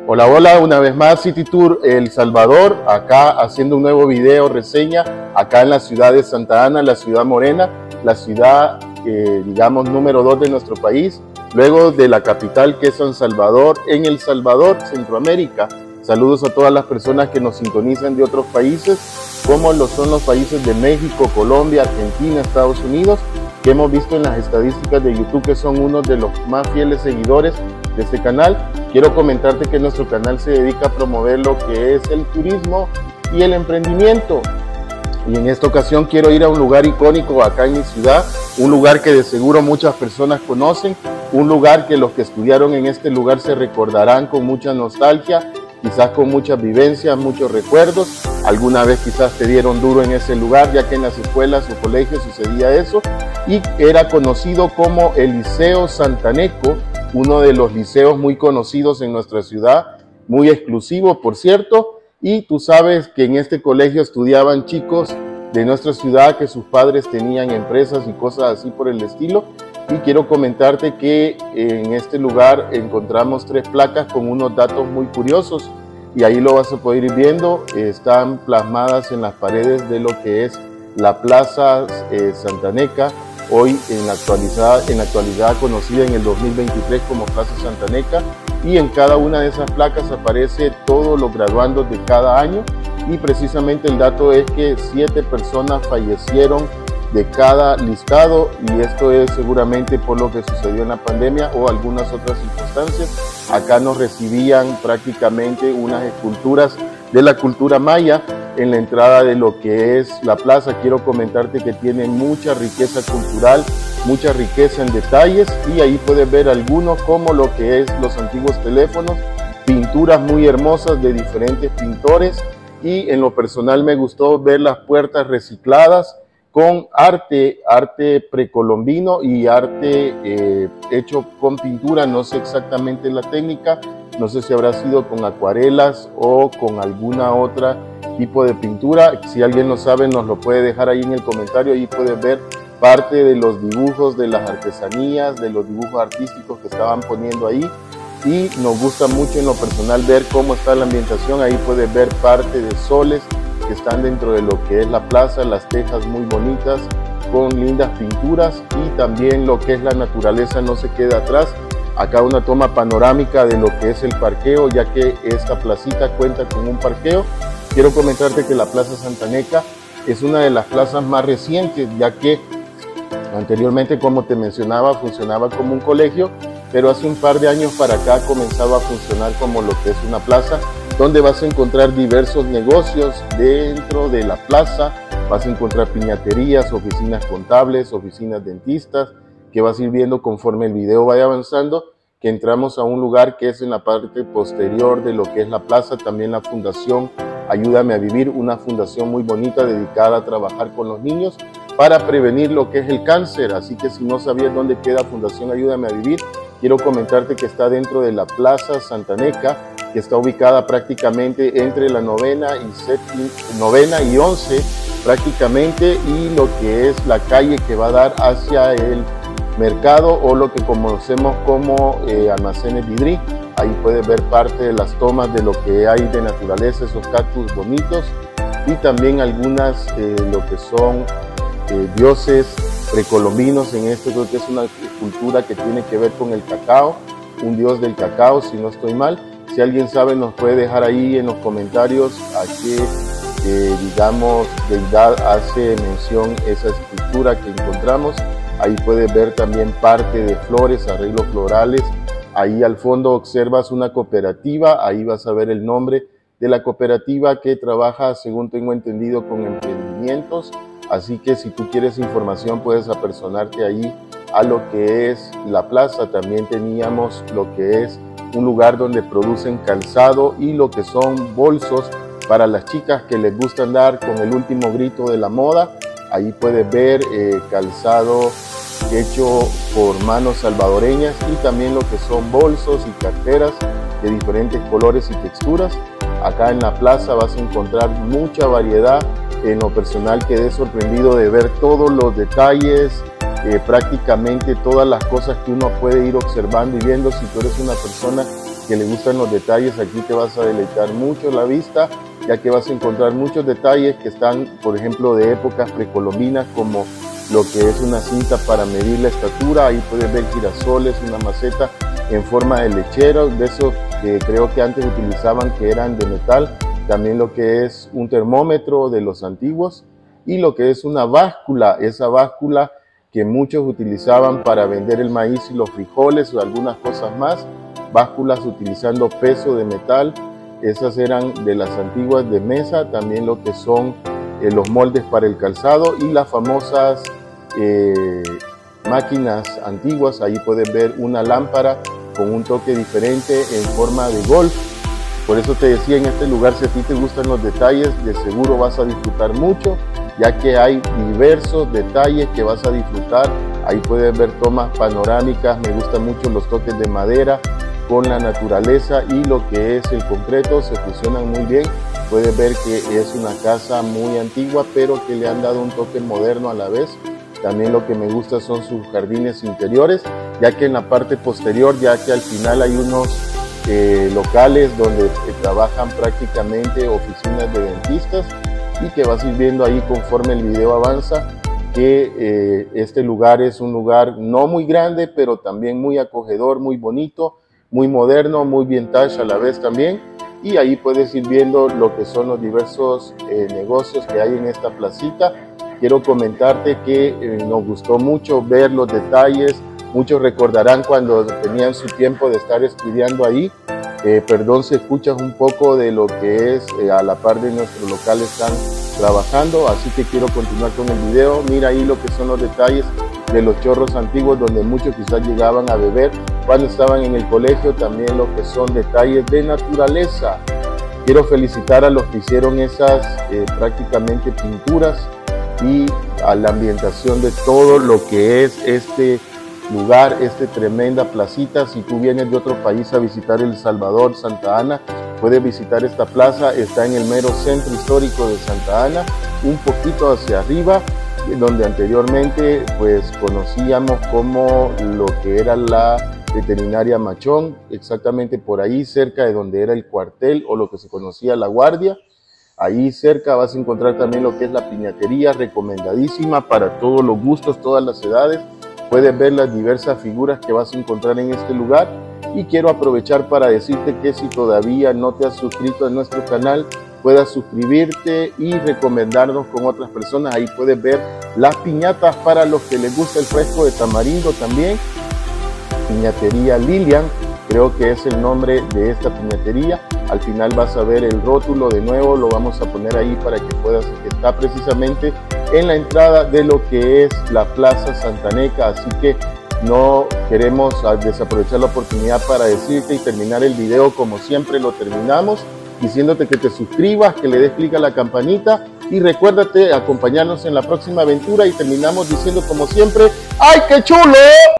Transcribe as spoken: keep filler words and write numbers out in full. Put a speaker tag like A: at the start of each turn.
A: Hola, hola, una vez más City Tour El Salvador, acá haciendo un nuevo video reseña, acá en la ciudad de Santa Ana, la ciudad morena, la ciudad, eh, digamos, número dos de nuestro país, luego de la capital que es San Salvador, en El Salvador, Centroamérica. Saludos a todas las personas que nos sintonizan de otros países, como lo son los países de México, Colombia, Argentina, Estados Unidos, que hemos visto en las estadísticas de YouTube que son uno de los más fieles seguidores de este canal. Quiero comentarte que nuestro canal se dedica a promover lo que es el turismo y el emprendimiento. Y en esta ocasión quiero ir a un lugar icónico acá en mi ciudad, un lugar que de seguro muchas personas conocen, un lugar que los que estudiaron en este lugar se recordarán con mucha nostalgia, quizás con muchas vivencias, muchos recuerdos. Alguna vez quizás te dieron duro en ese lugar, ya que en las escuelas o colegios sucedía eso, y era conocido como el Liceo Santaneco, uno de los liceos muy conocidos en nuestra ciudad, muy exclusivo por cierto, y tú sabes que en este colegio estudiaban chicos de nuestra ciudad que sus padres tenían empresas y cosas así por el estilo. Y quiero comentarte que en este lugar encontramos tres placas con unos datos muy curiosos, y ahí lo vas a poder ir viendo. Están plasmadas en las paredes de lo que es la Plaza eh, Santaneca, hoy en la, actualidad, en la actualidad conocida en el dos mil veintitrés como Plaza Santaneca, y en cada una de esas placas aparece todos los graduandos de cada año, y precisamente el dato es que siete personas fallecieron de cada listado, y esto es seguramente por lo que sucedió en la pandemia o algunas otras circunstancias. Acá nos recibían prácticamente unas esculturas de la cultura maya en la entrada de lo que es la plaza. Quiero comentarte que tiene mucha riqueza cultural, mucha riqueza en detalles, y ahí puedes ver algunos como lo que es los antiguos teléfonos, pinturas muy hermosas de diferentes pintores, y en lo personal me gustó ver las puertas recicladas con arte, arte precolombino y arte eh, hecho con pintura. No sé exactamente la técnica, no sé si habrá sido con acuarelas o con alguna otra tipo de pintura. Si alguien lo sabe nos lo puede dejar ahí en el comentario. Ahí puedes ver parte de los dibujos, de las artesanías, de los dibujos artísticos que estaban poniendo ahí, y nos gusta mucho en lo personal ver cómo está la ambientación. Ahí puedes ver parte de soles que están dentro de lo que es la plaza, las tejas muy bonitas con lindas pinturas, y también lo que es la naturaleza no se queda atrás. Acá una toma panorámica de lo que es el parqueo, ya que esta placita cuenta con un parqueo. Quiero comentarte que la Plaza Santaneca es una de las plazas más recientes, ya que anteriormente, como te mencionaba, funcionaba como un colegio, pero hace un par de años para acá ha comenzado a funcionar como lo que es una plaza, donde vas a encontrar diversos negocios dentro de la plaza. Vas a encontrar piñaterías, oficinas contables, oficinas dentistas, que vas a ir viendo conforme el video vaya avanzando, que entramos a un lugar que es en la parte posterior de lo que es la plaza, también la Fundación Ayúdame a Vivir, una fundación muy bonita dedicada a trabajar con los niños para prevenir lo que es el cáncer. Así que si no sabías dónde queda Fundación Ayúdame a Vivir, quiero comentarte que está dentro de la Plaza Santaneca, que está ubicada prácticamente entre la novena y, séptima, novena y once prácticamente, y lo que es la calle que va a dar hacia el mercado o lo que conocemos como eh, Almacenes Vidrí. Ahí puedes ver parte de las tomas de lo que hay de naturaleza, esos cactus bonitos, y también algunas eh, lo que son eh, dioses precolombinos. En esto creo que es una cultura que tiene que ver con el cacao, un dios del cacao si no estoy mal. Si alguien sabe nos puede dejar ahí en los comentarios a qué eh, digamos deidad hace mención esa escultura que encontramos. Ahí puedes ver también parte de flores, arreglos florales. Ahí al fondo observas una cooperativa, ahí vas a ver el nombre de la cooperativa que trabaja, según tengo entendido, con emprendimientos. Así que si tú quieres información puedes apersonarte ahí a lo que es la plaza. También teníamos lo que es un lugar donde producen calzado y lo que son bolsos para las chicas que les gusta andar con el último grito de la moda. Ahí puedes ver eh, calzado hecho por manos salvadoreñas, y también lo que son bolsos y carteras de diferentes colores y texturas. Acá en la plaza vas a encontrar mucha variedad. En lo personal quedé sorprendido de ver todos los detalles, eh, prácticamente todas las cosas que uno puede ir observando y viendo. Si tú eres una persona que le gustan los detalles, aquí te vas a deleitar mucho la vista, ya que vas a encontrar muchos detalles que están, por ejemplo, de épocas precolombinas, como lo que es una cinta para medir la estatura. Ahí puedes ver girasoles, una maceta en forma de lechero, de esos que creo que antes utilizaban, que eran de metal. También lo que es un termómetro de los antiguos, y lo que es una báscula, esa báscula que muchos utilizaban para vender el maíz y los frijoles o algunas cosas más. Básculas utilizando peso de metal, esas eran de las antiguas de mesa. También lo que son eh, los moldes para el calzado y las famosas eh, máquinas antiguas. Ahí puedes ver una lámpara con un toque diferente en forma de golf. Por eso te decía, en este lugar, si a ti te gustan los detalles, de seguro vas a disfrutar mucho, ya que hay diversos detalles que vas a disfrutar. Ahí puedes ver tomas panorámicas. Me gustan mucho los toques de madera con la naturaleza, y lo que es el concreto se fusionan muy bien. Puedes ver que es una casa muy antigua, pero que le han dado un toque moderno a la vez. También lo que me gusta son sus jardines interiores, ya que en la parte posterior, ya que al final hay unos eh, locales donde eh, trabajan prácticamente oficinas de dentistas, y que vas a ir viendo ahí conforme el video avanza que eh, este lugar es un lugar no muy grande, pero también muy acogedor, muy bonito, muy moderno, muy vintage a la vez también. Y ahí puedes ir viendo lo que son los diversos eh, negocios que hay en esta placita. Quiero comentarte que eh, nos gustó mucho ver los detalles. Muchos recordarán cuando tenían su tiempo de estar estudiando ahí. Eh, perdón si escuchas un poco de lo que es eh, a la par de nuestro local están trabajando, así que quiero continuar con el video. Mira ahí lo que son los detalles de los chorros antiguos, donde muchos quizás llegaban a beber cuando estaban en el colegio. También lo que son detalles de naturaleza. Quiero felicitar a los que hicieron esas eh, prácticamente pinturas, y a la ambientación de todo lo que es este lugar, esta tremenda placita. Si tú vienes de otro país a visitar El Salvador, Santa Ana, puedes visitar esta plaza. Está en el mero centro histórico de Santa Ana, un poquito hacia arriba, donde anteriormente pues conocíamos como lo que era la veterinaria Machón, exactamente por ahí cerca de donde era el cuartel, o lo que se conocía la guardia. Ahí cerca vas a encontrar también lo que es la piñatería, recomendadísima para todos los gustos, todas las edades. Puedes ver las diversas figuras que vas a encontrar en este lugar. Y quiero aprovechar para decirte que si todavía no te has suscrito a nuestro canal, puedas suscribirte y recomendarnos con otras personas. Ahí puedes ver las piñatas para los que les gusta el fresco de tamarindo también. Piñatería Lilian, creo que es el nombre de esta piñatería. Al final vas a ver el rótulo de nuevo, lo vamos a poner ahí para que puedas, está precisamente en la entrada de lo que es la Plaza Santaneca. Así que no queremos desaprovechar la oportunidad para decirte y terminar el video como siempre lo terminamos, diciéndote que te suscribas, que le des clic a la campanita, y recuérdate acompañarnos en la próxima aventura. Y terminamos diciendo como siempre, ¡ay, qué chulo!